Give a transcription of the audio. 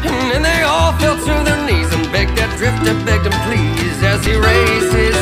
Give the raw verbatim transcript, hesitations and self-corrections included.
And then they all fell to their knees and begged that drifter, begged him please, as he raised his